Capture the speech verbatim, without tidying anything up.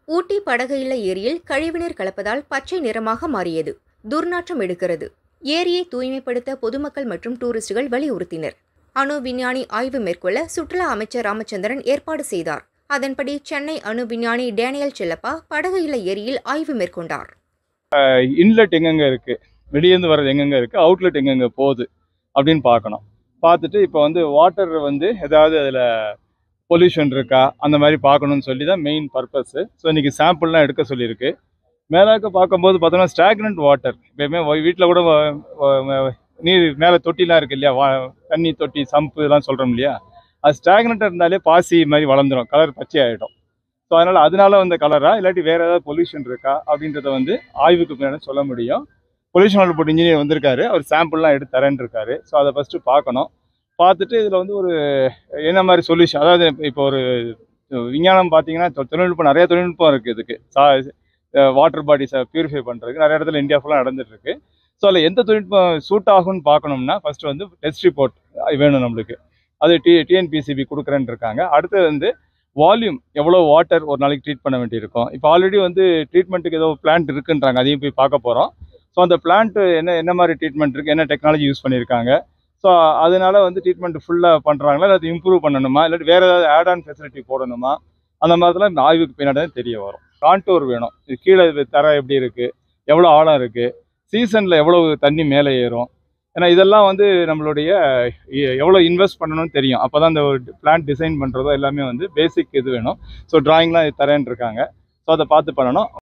ஊட்டி படகு ஏரியில் கழிவுநீர் கலப்பதால் பச்சை நிறமாக மாறியது. துர்நாற்றம் எடுக்கிறது. ஏரியை தூய்மைப்படுத்த பொதுமக்கள் மற்றும் டூரிஸ்டுகள் வலியுறுத்தினர். அணு விஞ்ஞானி ஆய்வு மேற்கொள்ள சுற்றுலா அமைச்சர் ராமச்சந்திரன் ஏற்பாடு செய்தார். அதன்படி சென்னை அணு விஞ்ஞானி டேனியல் செல்லப்பா படகு ஏரியில் ஆய்வு மேற்கொண்டார். இன்லெட் எங்கெங்க இருக்கு, வெளியேந்து வர்றது எங்கெங்க இருக்கு, அவுட்லெட் எங்கெங்க போகுது அப்படின்னு பார்க்கணும். பார்த்துட்டு இப்போ வந்து வாட்டர் வந்து ஏதாவது அதில் பொல்யூஷன் இருக்கா அந்த மாதிரி பார்க்கணும்னு சொல்லி தான் மெயின் பர்பஸ். ஸோ இன்றைக்கி சாம்பிள்லாம் எடுக்க சொல்லியிருக்கு. மேலாக்க பார்க்கும்போது பார்த்தோன்னா ஸ்டாக்னன்ட் வாட்டர், எப்பயுமே வீட்டில் கூட நீர் மேலே தொட்டிலாம் இருக்குது இல்லையா, வா தண்ணி தொட்டி சம்பு இதெல்லாம் சொல்கிறோம் இல்லையா, அது ஸ்டாக்னண்ட்டாக இருந்தாலே பாசி மாதிரி வளர்ந்துடும், கலர் பச்சை ஆகிடும். ஸோ அதனால் அதனால வந்த கலரா இல்லாட்டி வேறு ஏதாவது பொல்யூஷன் இருக்கா அப்படின்றத வந்து ஆய்வுக்கு பின்னாடி சொல்ல முடியும். பொல்யூஷன் கண்ட்ரோல் போர்டு இன்ஜினியர் வந்திருக்காரு, அவர் சாம்பிள்லாம் எடுத்து தரேன் இருக்காரு. ஸோ அதை ஃபஸ்ட்டு பார்க்கணும். பார்த்துட்டு இதில் வந்து ஒரு என்ன மாதிரி சொல்யூஷன், அதாவது இப்போ ஒரு விஞ்ஞானம் பார்த்தீங்கன்னா தொழில்நுட்பம் நிறைய தொழில்நுட்பம் இருக்குது இதுக்கு. சா வாட்டர் பாடிஸை பியூரிஃபை பண்ணுறதுக்கு நிறைய இடத்துல இந்தியா ஃபுல்லாக நடந்துகிட்ருக்கு. ஸோ அதில் எந்த தொழில்நுட்பம் சூட் ஆகும்னு பார்க்கணும்னா ஃபஸ்ட்டு வந்து டெஸ்ட் ரிப்போர்ட் வேணும் நம்மளுக்கு. அது டி டிஎன்பிசிபி கொடுக்குறேன்னு இருக்காங்க. அடுத்தது வந்து வால்யூம், எவ்வளோ வாட்டர் ஒரு நாளைக்கு ட்ரீட் பண்ண வேண்டியிருக்கும். இப்போ ஆல்ரெடி வந்து ட்ரீட்மெண்ட்டுக்கு ஏதோ பிளான்ட் இருக்குன்றாங்க, அதையும் போய் பார்க்க போகிறோம். ஸோ அந்த பிளான்ட்டு என்ன என்ன மாதிரி ட்ரீட்மெண்ட் இருக்குது, என்ன டெக்னாலஜி யூஸ் பண்ணியிருக்காங்க, ஸோ அதனால வந்து ட்ரீட்மெண்ட் ஃபுல்லாக பண்ணுறாங்களா, இல்லை அது இம்ப்ரூவ் பண்ணணுமா, இல்லாட்டி வேறு ஏதாவது ஆட் ஆன் ஃபெசிலிட்டி போடணுமா, அந்த மாதிரிலாம் இந்த ஆய்வுக்கு பின்னாடி தான் தெரிய வரும். கான்டூர் வேணும், இது கீழே தர எப்படி இருக்குது, எவ்வளோ ஆழம் இருக்குது, சீசனில் எவ்வளோ தண்ணி மேலே ஏறும், ஏன்னா இதெல்லாம் வந்து நம்மளுடைய எவ்வளோ இன்வெஸ்ட் பண்ணணும்னு தெரியும். அப்போ தான் இந்த பிளான் டிசைன் பண்ணுறதோ எல்லாமே வந்து பேசிக் இது வேணும். ஸோ ட்ராயிங்லாம் தரேன்னு இருக்காங்க. ஸோ அதை பார்த்து பண்ணணும்.